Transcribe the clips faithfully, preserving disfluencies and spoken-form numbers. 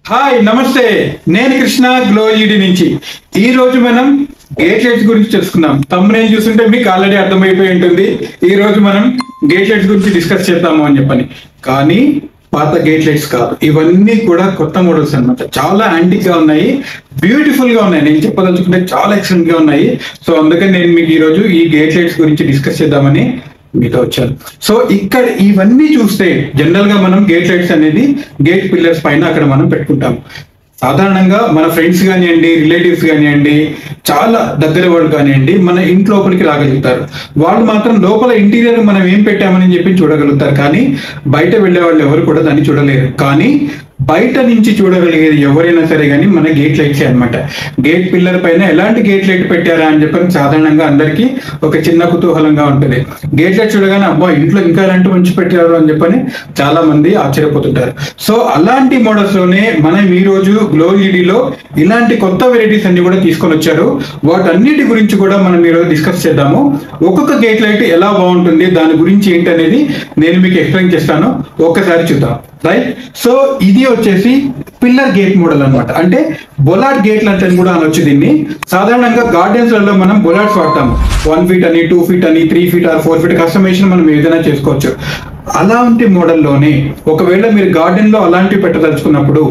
Hi నమస్తే, నేను Krishna glow ఈడి నుంచి. ఈ రోజు మనం గేట్ లైట్స్ గురించి తెలుసుకుందాం. తమ్మునేం చూస్తుంటే మీకు ఆల్రెడీ అర్థమైపోయి ఉంటుంది. ఈ రోజు మనం గేట్ లైట్స్ గురించి డిస్కస్ చేద్దాము అని చెప్పని. కానీ పాత గేట్ లైట్స్ కాదు, ఇవన్నీ కూడా కొత్త మోడల్స్ అన్నమాట. చాలా యాంటిక్ గా ఉన్నాయి, బ్యూటిఫుల్ గా ఉన్నాయి. నేను చెప్పదలుచుకుంటే చాలా ఎక్సలెంట్ గా ఉన్నాయి. సో అందుకని నేను మీకు ఈ రోజు ఈ గేట్ లైట్స్ గురించి డిస్కస్ చేద్దామని మీతో వచ్చాను. సో ఇక్కడ ఇవన్నీ చూస్తే జనరల్ గా మనం గేట్ లైట్స్ అనేది గేట్ పిల్లర్స్ పైన అక్కడ మనం పెట్టుకుంటాం. సాధారణంగా మన ఫ్రెండ్స్ కానివ్వండి, రిలేటివ్స్ కానివ్వండి, చాలా దగ్గర వాళ్ళు కానివ్వండి, మన ఇంటి లోపలికి రాగలుగుతారు. వాళ్ళు మాత్రం లోపల ఇంటీరియర్ మనం ఏం పెట్టామని చెప్పి చూడగలుగుతారు. కానీ బయట వెళ్ళే వాళ్ళు ఎవరు కూడా దాన్ని చూడలేరు. కానీ బయట నుంచి చూడగలిగేది ఎవరైనా సరే కానీ మన గేట్ లైట్స్ అనమాట. గేట్ పిల్లర్ పైన ఎలాంటి గేట్ లైట్ పెట్టారా అని చెప్పి సాధారణంగా అందరికీ ఒక చిన్న కుతూహలంగా ఉంటుంది. గేట్ లైట్ చూడగానే అబ్బా ఇంట్లో ఇంకా ఎలాంటి మంచి పెట్టారు అని చెప్పని చాలా మంది ఆశ్చర్యపోతుంటారు. సో అలాంటి మోడల్స్ లోనే మనం ఈ రోజు గ్లో ఈడీలో ఇలాంటి కొత్త వెరైటీస్ అన్ని కూడా తీసుకొని వచ్చారు. వాటన్నిటి గురించి కూడా మనం ఈరోజు డిస్కస్ చేద్దాము. ఒక్కొక్క గేట్ లైట్ ఎలా బాగుంటుంది, దాని గురించి ఏంటి అనేది నేను మీకు ఎక్స్ప్లెయిన్ చేస్తాను. ఒక్కసారి చూద్దాం. రైట్. సో ఇది వచ్చేసి పిల్లర్ గేట్ మోడల్ అనమాట. అంటే బొలాట్ గేట్లు అంటే కూడా అనొచ్చు దీన్ని. సాధారణంగా గార్డెన్స్ లలో మనం బొలాట్స్ వాడతాము. వన్ ఫీట్ అని, టూ ఫీట్ అని, three feet or four feet customization మనం ఏదైనా చేసుకోవచ్చు. అలాంటి మోడల్లోనే ఒకవేళ మీరు గార్డెన్ లో అలాంటివి పెట్టదలుచుకున్నప్పుడు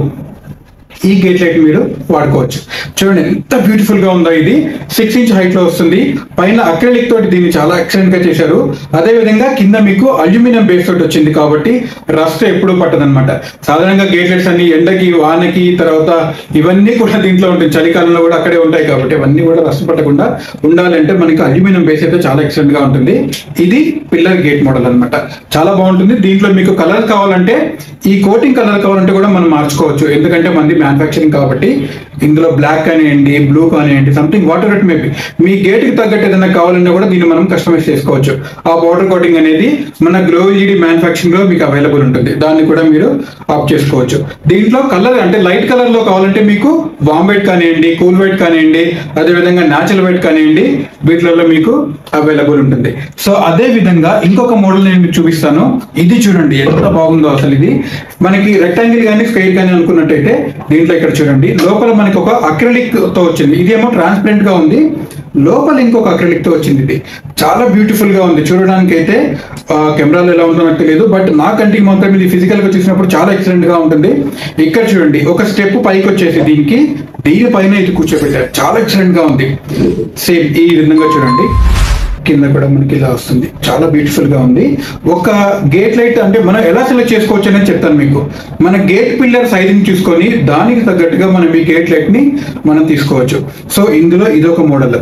ఈ గేట్ లైట్ మీరు వాడుకోవచ్చు. చూడండి ఎంత బ్యూటిఫుల్ గా ఉందో. ఇది సిక్స్ ఇంచ్ హైట్ లో వస్తుంది. పైన అక్రిలిక్ తోటి దీన్ని చాలా ఎక్సలెంట్ గా చేశారు. అదే విధంగా కింద మీకు అల్యూమినియం బేస్ తోటి వచ్చింది కాబట్టి రస్ట్ ఎప్పుడు పట్టదనమాట. సాధారణంగా గేట్ లైట్స్ అన్ని ఎండకి, వానకి, తర్వాత ఇవన్నీ కూడా దీంట్లో ఉంటాయి. చలికాలంలో కూడా అక్కడే ఉంటాయి కాబట్టి ఇవన్నీ కూడా రస్ట్ పట్టకుండా ఉండాలంటే మనకి అల్యూమినియం బేస్ అయితే చాలా ఎక్సలెంట్ గా ఉంటుంది. ఇది పిల్లర్ గేట్ మోడల్ అనమాట. చాలా బాగుంటుంది. దీంట్లో మీకు కలర్ కావాలంటే, ఈ కోటింగ్ కలర్ కావాలంటే కూడా మనం మార్చుకోవచ్చు. ఎందుకంటే మంది మ్యానుఫ్యాక్చరింగ్ కాబట్టి ఇందులో బ్లాక్ కానివ్వండి, బ్లూ కానివ్వండి, సంథింగ్ వాటర్ ఇట్ మేబీ మీ గేట్ కి తగ్గట్టు ఏదైనా కావాలన్నా కూడా దీన్ని మనం కస్టమైజ్ చేసుకోవచ్చు. ఆ వాటర్ కోటింగ్ అనేది మన గ్లో ఈడీ మ్యానుఫ్యాక్చరింగ్ లో మీకు అవైలబుల్ ఉంటుంది. దాన్ని కూడా మీరు ఆఫ్ చేసుకోవచ్చు. దీంట్లో కలర్ అంటే లైట్ కలర్ లో కావాలంటే మీకు వామ్ వైట్ కానివ్వండి, కూల్ వైట్ కానివ్వండి, అదేవిధంగా న్యాచురల్ వైట్ కానివ్వండి, వీటిలలో మీకు అవైలబుల్ ఉంటుంది. సో అదే విధంగా ఇంకొక మోడల్ నేను మీకు చూపిస్తాను. ఇది చూడండి ఎంత బాగుందో అసలు. ఇది మనకి రెక్టాంగిల్ కానీ స్క్వేర్ కానీ అనుకున్నట్టయితే దీంట్లో ఇక్కడ చూడండి లోపల మనకి ఒక అక్రిలిక్ తో వచ్చింది. ఇదేమో ట్రాన్స్పరెంట్ గా ఉంది, లోపల ఇంకొక అక్రిలిక్ తో వచ్చింది. ఇది చాలా బ్యూటిఫుల్ గా ఉంది. చూడడానికి అయితే కెమెరాలో ఎలా ఉంటుందో నాకు తెలియదు, బట్ నా కంటికి మాత్రం ఇది ఫిజికల్ గా చూసినప్పుడు చాలా ఎక్సలెంట్ గా ఉంటుంది. ఇక్కడ చూడండి ఒక స్టెప్ పైకి వచ్చేసి దీనికి దీనిపైన ఇది కూర్చోబెట్టారు. చాలా ఎక్సలెంట్ గా ఉంది. సేమ్ ఈ విధంగా చూడండి కింద కూడా మనకి ఇలా వస్తుంది. చాలా బ్యూటిఫుల్ గా ఉంది. ఒక గేట్ లైట్ అంటే మనం ఎలా సెలెక్ట్ చేసుకోవచ్చు అనేది చెప్తాను మీకు. మన గేట్ పిల్లర్ సైజింగ్ చూసుకొని దానికి తగ్గట్టుగా మనం ఈ గేట్ లైట్ ని మనం తీసుకోవచ్చు. సో ఇందులో ఇదొక మోడల్.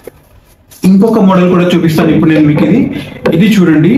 ఇంకొక మోడల్ కూడా చూపిస్తాను ఇప్పుడు నేను మీకు. ఇది ఇది చూడండి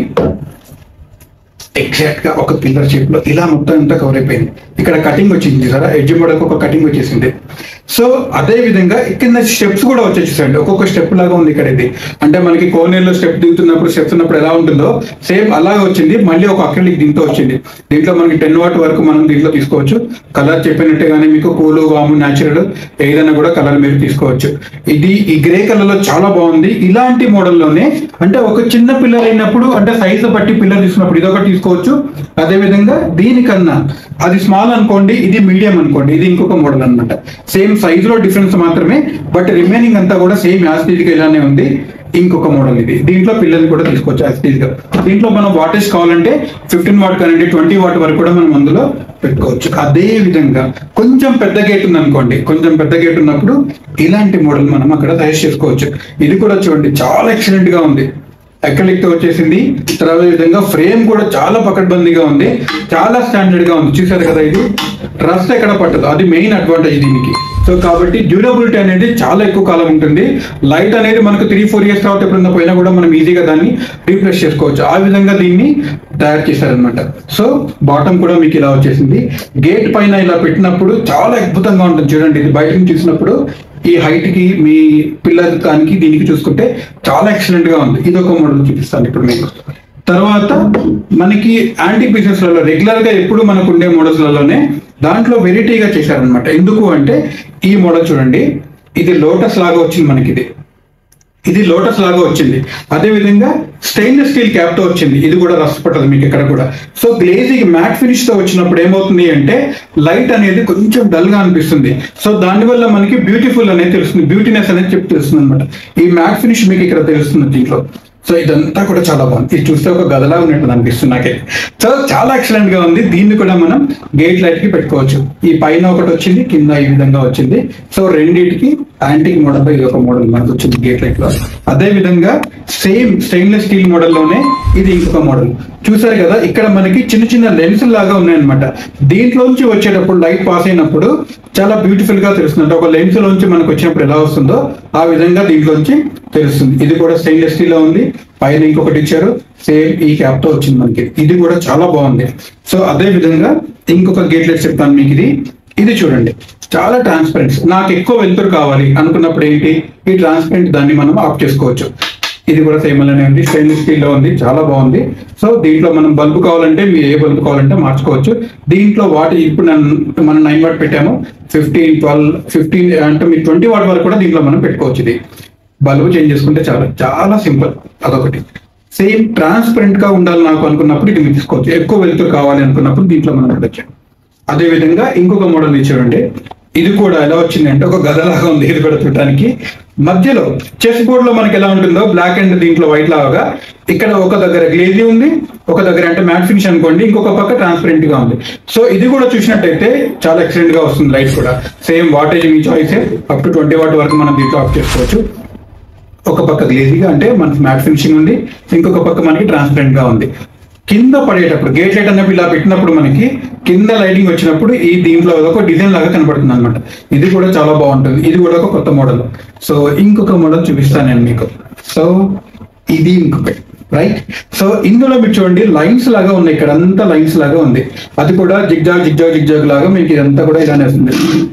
ఎగ్జాక్ట్ గా ఒక పిల్లర్ షేప్ లో ఇలా మొత్తం అంతా కవర్ అయిపోయింది. ఇక్కడ కటింగ్ వచ్చింది సరే, ఎడ్జ్ మోడల్ ఒక కటింగ్ వచ్చేసింది. సో అదే విధంగా కింద స్టెప్స్ కూడా వచ్చేసేయండి. ఒక్కొక్క స్టెప్ లాగా ఉంది ఇక్కడ. ఇది అంటే మనకి కోనేరులో స్టెప్ దిగుతున్నప్పుడు స్టెప్స్ ఉన్నప్పుడు ఎలా ఉంటుందో సేమ్ అలాగే వచ్చింది. మళ్ళీ ఒక అక్రిలిక్ దీంతో వచ్చింది. దీంట్లో మనకి టెన్ వాట్ వరకు మనం దీంట్లో తీసుకోవచ్చు. కలర్ చెప్పినట్టుగానే మీకు కూలు, వాము, న్యాచురల్ ఏదైనా కూడా కలర్ మీరు తీసుకోవచ్చు. ఇది ఈ గ్రే కలర్ లో చాలా బాగుంది. ఇలాంటి మోడల్లోనే అంటే ఒక చిన్న పిల్లర్ అయినప్పుడు అంటే సైజు బట్టి పిల్లర్ తీసుకున్నప్పుడు ఇదొకటి తీసుకోవచ్చు. అదే విధంగా దీనికన్నా అది స్మాల్ అనుకోండి, ఇది మీడియం అనుకోండి, ఇది ఇంకొక మోడల్ అనమాట. సేమ్ సైజ్ లో డిఫరెన్స్ మాత్రమే, బట్ రిమైనింగ్ అంతా కూడా సేమ్ యాస్టీజ్ గా ఇలానే ఉంది. ఇంకొక మోడల్ ఇది. దీంట్లో పిల్లల్ని కూడా తీసుకోవచ్చు యాస్టీజ్ గా. దీంట్లో మనం వాటేజ్ కావాలంటే ఫిఫ్టీన్ వాట్ కానివ్వండి, ట్వంటీ వాట్ వరకు కూడా మనం అందులో పెట్టుకోవచ్చు. అదే విధంగా కొంచెం పెద్ద గేట్ ఉంది అనుకోండి, కొంచెం పెద్ద గేట్ ఉన్నప్పుడు ఇలాంటి మోడల్ మనం అక్కడ తయారు చేసుకోవచ్చు. ఇది కూడా చూడండి చాలా ఎక్సలెంట్ గా ఉంది. అక్రిలిక్ తో వచ్చేసింది. తర్వాత విధంగా ఫ్రేమ్ కూడా చాలా పకడ్బందీగా ఉంది, చాలా స్టాండర్డ్ గా ఉంది. చూసారు కదా, ఇది రస్ట్ ఎక్కడ పట్టదు. అది మెయిన్ అడ్వాంటేజ్ దీనికి. సో కాబట్టి డ్యూరబిలిటీ అనేది చాలా ఎక్కువ కాలం ఉంటుంది. లైట్ అనేది మనకు త్రీ ఫోర్ ఇయర్స్ తర్వాత ఎప్పుడన్నా పోయినా కూడా మనం ఈజీగా దాన్ని రీప్లేస్ చేసుకోవచ్చు. ఆ విధంగా దీన్ని తయారు చేశారనమాట. సో బాటమ్ కూడా మీకు ఇలా వచ్చేసింది. గేట్ పైన ఇలా పెట్టినప్పుడు చాలా అద్భుతంగా ఉంటుంది. చూడండి ఇది బయట నుంచి చూసినప్పుడు ఈ హైట్ కి మీ పిల్లర్ దానికి దీనికి చూసుకుంటే చాలా ఎక్సలెంట్ గా ఉంది. ఇది ఒక మోడల్ చూపిస్తాను ఇప్పుడు మీకు. తర్వాత మనకి యాంటిక్ పీసెస్ లలో రెగ్యులర్ గా ఎప్పుడు మనకు ఉండే మోడల్స్ లలోనే దాంట్లో వెరైటీగా చేశారనమాట. ఎందుకు అంటే ఈ మోడల్ చూడండి, ఇది లోటస్ లాగా వచ్చింది మనకి. ఇది ఇది లోటస్ లాగా వచ్చింది. అదే విధంగా స్టెయిన్లెస్ స్టీల్ క్యాప్ తో వచ్చింది. ఇది కూడా రస్ట్ పట్టదు మీకు ఇక్కడ కూడా. సో గ్లేజీ మ్యాట్ ఫినిష్ తో వచ్చినప్పుడు ఏమవుతుంది అంటే లైట్ అనేది కొంచెం డల్ గా అనిపిస్తుంది. సో దానివల్ల మనకి బ్యూటిఫుల్ అనేది తెలుస్తుంది, బ్యూటీనెస్ అనేది చెప్పి తెలుస్తుంది అనమాట. ఈ మ్యాట్ ఫినిష్ మీకు ఇక్కడ తెలుస్తుంది దీంట్లో. సో ఇదంతా కూడా చాలా బాగుంది. ఇది చూస్తే ఒక గదలా ఉన్నట్టు అనిపిస్తుంది నాకైతే. సో చాలా ఎక్సలెంట్ గా ఉంది. దీన్ని కూడా మనం గేట్ లైట్ కి పెట్టుకోవచ్చు. ఈ పైన ఒకటి వచ్చింది, కింద ఈ విధంగా వచ్చింది. సో రెండింటికి యాంటిక్ మోడల్ ఇది ఒక మోడల్ మనకు వచ్చింది గేట్ లైట్ లో. అదే విధంగా సేమ్ స్టెయిన్లెస్ స్టీల్ మోడల్ లోనే ఇది ఇంకొక మోడల్. చూసారు కదా, ఇక్కడ మనకి చిన్న చిన్న లెన్స్ లాగా ఉన్నాయన్నమాట. దీంట్లోంచి వచ్చేటప్పుడు లైట్ పాస్ అయినప్పుడు చాలా బ్యూటిఫుల్ గా తెలుస్తుంది. ఒక లెన్స్ లోంచి మనకు వచ్చినప్పుడు ఎలా వస్తుందో ఆ విధంగా దీంట్లోంచి తెలుస్తుంది. ఇది కూడా స్టెయిన్లెస్ స్టీల్ లో ఉంది. పైన ఇంకొకటి ఇచ్చారు, సేమ్ ఈ క్యాప్ తో వచ్చింది మనకి. ఇది కూడా చాలా బాగుంది. సో అదే విధంగా ఇంకొక గేట్ లైట్ చెప్తాను మీకు. ఇది ఇది చూడండి, చాలా ట్రాన్స్పరెంట్. నాకు ఎక్కువ వెలుతురు కావాలి అనుకున్నప్పుడు ఏంటి, ఈ ట్రాన్స్పరెంట్ దాన్ని మనం ఆఫ్ చేసుకోవచ్చు. ఇది కూడా సేమ్ అలానే ఉంది, స్టెయిన్లెస్ స్టీల్ లో ఉంది, చాలా బాగుంది. సో దీంట్లో మనం బల్బు కావాలంటే మీరు ఏ బల్బు కావాలంటే మార్చుకోవచ్చు. దీంట్లో వాట్ ఇప్పుడు మనం నైన్ వాట్ పెట్టాము, ఫిఫ్టీన్ ట్వెల్వ్ ఫిఫ్టీన్ అంటే మీరు ట్వంటీ వాట్ వరకు కూడా దీంట్లో మనం పెట్టుకోవచ్చు. ఇది బల్బు చేంజ్ చేసుకుంటే చాలా చాలా సింపుల్. అదొకటి. సేమ్ ట్రాన్స్పరెంట్ గా ఉండాలి నాకు అనుకున్నప్పుడు ఇది మీరు తీసుకోవచ్చు. ఎక్కువ వెలుతురు కావాలి అనుకున్నప్పుడు దీంట్లో మనం పెట్టచ్చు. అదే విధంగా ఇంకొక మోడల్ చూడండి. ఇది కూడా ఎలా వచ్చింది అంటే ఒక గదలాగా ఉంది. ఇది కూడా చూడటానికి మధ్యలో చెస్ బోర్డ్ లో మనకి ఎలా ఉంటుందో బ్లాక్ అండ్ దీంట్లో వైట్ లాగా, ఇక్కడ ఒక దగ్గర గ్లేజీ ఉంది, ఒక దగ్గర అంటే మ్యాట్ ఫినిష్ అనుకోండి, ఇంకొక పక్క ట్రాన్స్పరెంట్ గా ఉంది. సో ఇది కూడా చూసినట్టయితే చాలా ఎక్సలెంట్ గా వస్తుంది. లైట్ కూడా సేమ్ వాటేజ్ మీ choice, up to twenty watt వరకు మనం దీంట్లో ఆఫ్ చేసుకోవచ్చు. ఒక పక్క గ్లేజీగా అంటే మనకి మ్యాట్ ఫినిషింగ్ ఉంది, ఇంకొక పక్క మనకి ట్రాన్స్పరెంట్ గా ఉంది. కింద పడేటప్పుడు గేట్ లైట్ అన్నప్పుడు ఇలా పెట్టినప్పుడు మనకి కింద లైటింగ్ వచ్చినప్పుడు ఈ దీంట్లో ఒక డిజైన్ లాగా కనబడుతుంది అనమాట. ఇది కూడా చాలా బాగుంటుంది. ఇది కూడా ఒక కొత్త మోడల్. సో ఇంకొక మోడల్ చూపిస్తాను నేను మీకు. సో ఇది ఇంకొకటి, రైట్. సో ఇందులో మీరు చూడండి లైన్స్ లాగా ఉన్నాయి, ఇక్కడ అంతా లైన్స్ లాగా ఉంది. అది కూడా జిగ్జాగ్ జిగ్జాగ్ జిగ్జాగ్ లాగా మీకు ఇదంతా కూడా ఇలానే వస్తుంది.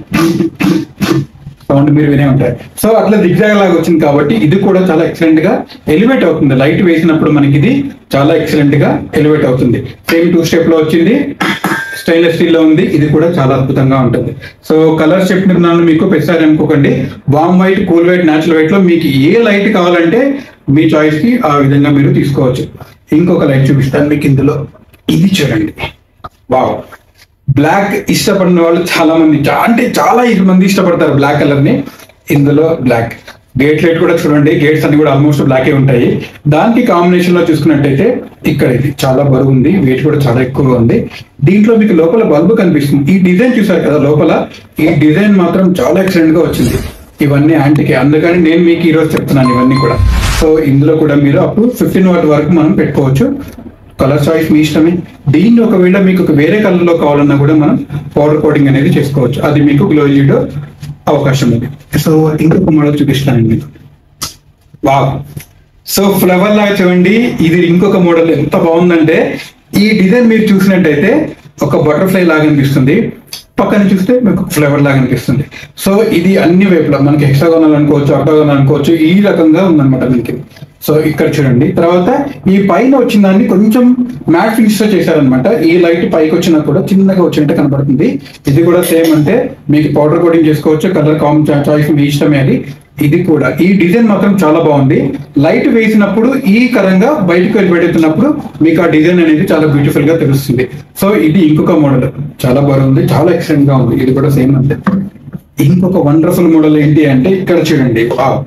సౌండ్ మీరు వినే ఉంటారు. సో అట్లా దిగ్జాగ్ లాగా వచ్చింది కాబట్టి ఇది కూడా చాలా ఎక్సలెంట్ గా ఎలివేట్ అవుతుంది. లైట్ వేసినప్పుడు మనకి ఇది చాలా ఎక్సలెంట్ గా ఎలివేట్ అవుతుంది. సేమ్ టూ స్టెప్ లో వచ్చింది, స్టెయిన్లెస్ స్టీల్ లో ఉంది. ఇది కూడా చాలా అద్భుతంగా ఉంటుంది. సో కలర్స్ చెప్తున్నాను మీకు, పెద్దారు అనుకోకండి. Warm white, cool white, natural white లో మీకు ఏ లైట్ కావాలంటే మీ చాయిస్ కి ఆ విధంగా మీరు తీసుకోవచ్చు. ఇంకొక లైట్ చూపిస్తాను మీకు ఇందులో. ఇది చూడండి, వావ్. బ్లాక్ ఇష్టపడిన వాళ్ళు చాలా మంది, అంటే చాలా మంది ఇష్టపడతారు బ్లాక్ కలర్ ని. ఇందులో బ్లాక్ గేట్ లైట్ కూడా చూడండి, గేట్స్ అన్ని కూడా ఆల్మోస్ట్ బ్లాకే ఉంటాయి. దానికి కాంబినేషన్ లో చూసుకున్నట్టయితే ఇక్కడ ఇది చాలా బరువు ఉంది, వెయిట్ కూడా చాలా ఎక్కువగా ఉంది. దీంట్లో మీకు లోపల బల్బు కనిపిస్తుంది. ఈ డిజైన్ చూసారు కదా లోపల, ఈ డిజైన్ మాత్రం చాలా ఎక్సలెంట్ గా వచ్చింది. ఇవన్నీ యాంటికే, అందుకని నేను మీకు ఈరోజు చెప్తున్నాను ఇవన్నీ కూడా. సో ఇందులో కూడా మీరు అప్పుడు ఫిఫ్టీన్ వాట్ వరకు మనం పెట్టుకోవచ్చు. కలర్ చాయిస్ మీ ఇష్టమే. దీన్ని ఒకవేళ మీకు ఒక వేరే కలర్ లో కావాలన్నా కూడా మనం పౌడర్ కోటింగ్ అనేది చేసుకోవచ్చు. అది మీకు గ్లోజీలో అవకాశం ఉంది. సో ఇంకొక మోడల్ చూపిస్తాను మీకు. వావ్. సో ఫ్లవర్ లాగా చూడండి, ఇది ఇంకొక మోడల్. ఎంత బాగుందంటే ఈ డిజైన్ మీరు చూసినట్టయితే ఒక బటర్ఫ్లై లాగా అనిపిస్తుంది, పక్కన చూస్తే మీకు ఫ్లేవర్ లాగా అనిపిస్తుంది. సో ఇది అన్ని వైపులా మనకి హెక్సాగోనల్ అనుకోవచ్చు, అక్టాగోనల్ అనుకోవచ్చు, ఈ రకంగా ఉందన్నమాట మనకి. సో ఇక్కడ చూడండి. తర్వాత ఈ పైన వచ్చిన దాన్ని కొంచెం మ్యాట్ ఫినిష్ తో చేశారనమాట. ఈ లైట్ పైకి వచ్చినా కూడా చిన్నగా వచ్చినట్టు కనబడుతుంది. ఇది కూడా సేమ్, అంటే మీకు పౌడర్ కోటింగ్ చేసుకోవచ్చు, కలర్ కామ్ చాయిస్ మీ ఇష్టమే అది. ఇది కూడా ఈ డిజైన్ మాత్రం చాలా బాగుంది. లైట్ వేసినప్పుడు ఈ కరంగా బయటకు వెళ్ళి పెడుతున్నప్పుడు మీకు ఆ డిజైన్ అనేది చాలా బ్యూటిఫుల్ గా తెలుస్తుంది. సో ఇది ఇంకొక మోడల్, చాలా బాగుంది, చాలా ఎక్సలెంట్ గా ఉంది. ఇది కూడా సేమ్ అంతే. ఇంకొక వండర్ఫుల్ మోడల్ ఏంటి అంటే ఇక్కడ చూడండి.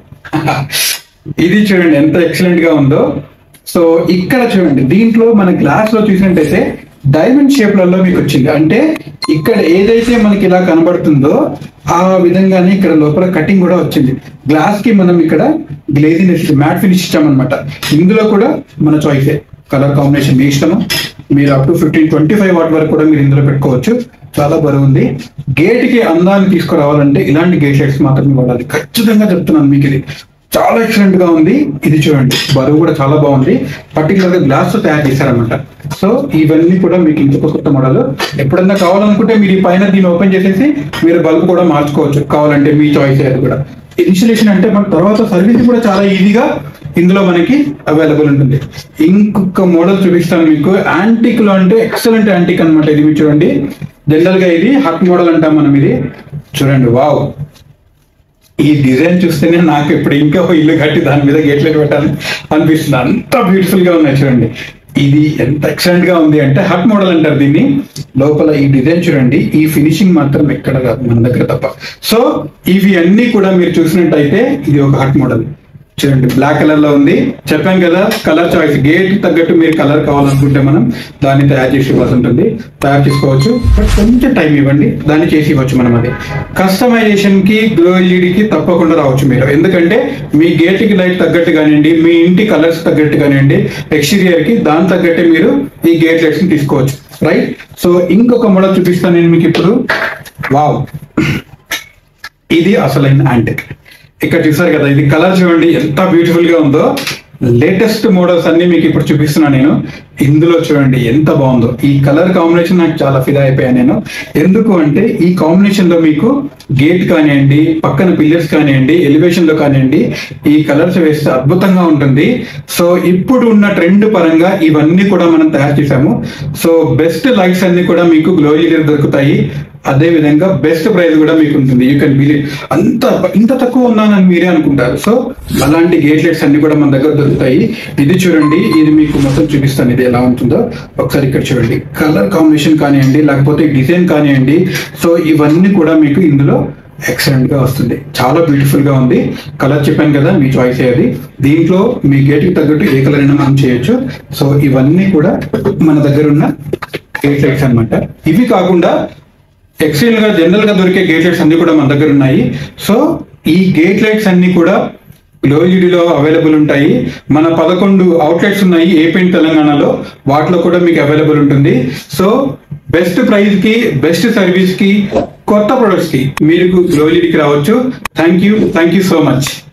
ఇది చూడండి ఎంత ఎక్సలెంట్ గా ఉందో. సో ఇక్కడ చూడండి, దీంట్లో మన గ్లాస్ లో చూసినట్టయితే డైమండ్ షేప్లలో మీకు వచ్చింది. అంటే ఇక్కడ ఏదైతే మనకి ఇలా కనబడుతుందో ఆ విధంగానే ఇక్కడ లోపల కటింగ్ కూడా వచ్చింది. గ్లాస్ కి మనం ఇక్కడ గ్లేజినెస్ మ్యాట్ ఫినిష్ ఇచ్చామన్నమాట. ఇందులో కూడా మన చాయిసే, కలర్ కాంబినేషన్ మీ ఇష్టము. మీరు up to fifteen twenty five watt వరకు కూడా మీరు ఇందులో పెట్టుకోవచ్చు. చాలా బరువు ఉంది. గేట్ కి అందాన్ని తీసుకురావాలంటే ఇలాంటి గేట్ లైట్స్ మాత్రమే వాడాలి, ఖచ్చితంగా చెప్తున్నాను మీకు. ఇది చాలా ఎక్సలెంట్ గా ఉంది. ఇది చూడండి, బరువు కూడా చాలా బాగుంది. పర్టికులర్ గా గ్లాస్ తో తయారు చేశారనమాట. సో ఇవన్నీ కూడా మీకు ఇంకొక కొత్త మోడల్. ఎప్పుడన్నా కావాలనుకుంటే మీరు ఈ పైన దీన్ని ఓపెన్ చేసేసి మీరు బల్బ్ కూడా మార్చుకోవచ్చు కావాలంటే, మీ చాయిస్. అది కూడా ఇన్స్టలేషన్ అంటే మన తర్వాత సర్వీస్ కూడా చాలా ఈజీగా ఇందులో మనకి అవైలబుల్ ఉంటుంది. ఇంకొక మోడల్ చూపిస్తాను మీకు. యాంటిక్ లో అంటే ఎక్సలెంట్ యాంటిక్ అనమాట. ఇది మీరు చూడండి, జనరల్ గా ఇది హట్ మోడల్ అంటాం మనం. ఇది చూడండి, వావ్. ఈ డిజైన్ చూస్తేనే నాకు ఇప్పుడు ఇంకా ఒక ఇల్లు కట్టి దాని మీద గేట్లు పెట్టాలని అనిపిస్తుంది. అంత బ్యూటిఫుల్ గా ఉన్నాయి చూడండి. ఇది ఎంత ఎక్సలెంట్ గా ఉంది అంటే హట్ మోడల్ అంటారు దీన్ని. లోపల ఈ డిజైన్ చూడండి, ఈ ఫినిషింగ్ మాత్రం ఎక్కడ కాదు మన దగ్గర తప్ప. సో ఇవి అన్ని కూడా మీరు చూసినట్టయితే ఇది ఒక హట్ మోడల్ చూడండి, బ్లాక్ కలర్ లో ఉంది. చెప్పాం కదా కలర్ చాయిస్, గేట్ తగ్గట్టు మీరు కలర్ కావాలనుకుంటే మనం దాన్ని తయారు చేసి ఇవ్వాల్సి ఉంటుంది. తయారు చేసుకోవచ్చు, బట్ కొంచెం టైం ఇవ్వండి, దాన్ని చేసి ఇవ్వచ్చు మనం. అది కస్టమైజేషన్ కి గ్లో ఎల్ఈడికి తప్పకుండా రావచ్చు మీరు, ఎందుకంటే మీ గేట్ కి లైట్ తగ్గట్టు కానివ్వండి, మీ ఇంటి కలర్స్ తగ్గట్టు కానివ్వండి, ఎక్స్టీరియర్ కి దాని తగ్గట్టే మీరు ఈ గేట్ లైట్స్ ని తీసుకోవచ్చు. రైట్. సో ఇంకొక మోడల్ చూపిస్తాను నేను మీకు ఇప్పుడు. వావ్, ఇది అసలైన యాంటిక్. ఇక్కడ చూసారు కదా, ఇది కలర్ చూడండి ఎంత బ్యూటిఫుల్ గా ఉందో. లేటెస్ట్ మోడల్స్ అన్ని మీకు ఇప్పుడు చూపిస్తున్నా నేను. ఇందులో చూడండి ఎంత బాగుందో. ఈ కలర్ కాంబినేషన్ నాకు చాలా ఫిదా అయిపోయాను నేను. ఎందుకు అంటే ఈ కాంబినేషన్ లో మీకు గేట్ కానివ్వండి, పక్కన పిల్లర్స్ కానివ్వండి, ఎలివేషన్ లో కానివ్వండి, ఈ కలర్స్ వేస్తే అద్భుతంగా ఉంటుంది. సో ఇప్పుడు ఉన్న ట్రెండ్ పరంగా ఇవన్నీ కూడా మనం తయారు చేసాము. సో బెస్ట్ లైట్స్ అన్ని కూడా మీకు గ్లో ఎల్ఈడి దొరుకుతాయి. అదే విధంగా బెస్ట్ ప్రైస్ కూడా మీకు ఉంటుంది. యూ కెన్ బిలీవ్, అంత ఇంత తక్కువ ఉన్నానని మీరే అనుకుంటారు. సో అలాంటి గేట్ లైట్స్ అన్ని కూడా మన దగ్గర దొరుకుతాయి. ఇది చూడండి, ఇది మీకు మొత్తం చూపిస్తాను ఇది ఎలా ఉంటుందో. ఒకసారి ఇక్కడ చూడండి, కలర్ కాంబినేషన్ కానివ్వండి, లేకపోతే డిజైన్ కానివ్వండి, సో ఇవన్నీ కూడా మీకు ఇందులో ఎక్సలెంట్ గా వస్తుంది. చాలా బ్యూటిఫుల్ గా ఉంది. కలర్ చెప్పాను కదా, మీ చాయిస్ అది. దీంట్లో మీ గేట్ కి తగ్గట్టు ఏ కలర్ అయినా మనం చేయొచ్చు. సో ఇవన్నీ కూడా మన దగ్గర ఉన్న గేట్ లైట్స్ అనమాట. ఇవి కాకుండా ఎక్సెల్ గా జనరల్ గా దొరికే గేట్ లైట్స్ అన్ని కూడా మన దగ్గర ఉన్నాయి. సో ఈ గేట్ లైట్స్ అన్ని కూడా గ్లో ఎల్ఈడిలో అవైలబుల్ ఉంటాయి. మన పదకొండు అవుట్లెట్స్ ఉన్నాయి ఏపీ తెలంగాణలో, వాటిలో కూడా మీకు అవైలబుల్ ఉంటుంది. సో బెస్ట్ ప్రైస్ కి, బెస్ట్ సర్వీస్ కి, కొత్త ప్రొడక్ట్స్ కి మీరు గ్లో ఎల్ఈడికి రావచ్చు. Thank you thank you so much.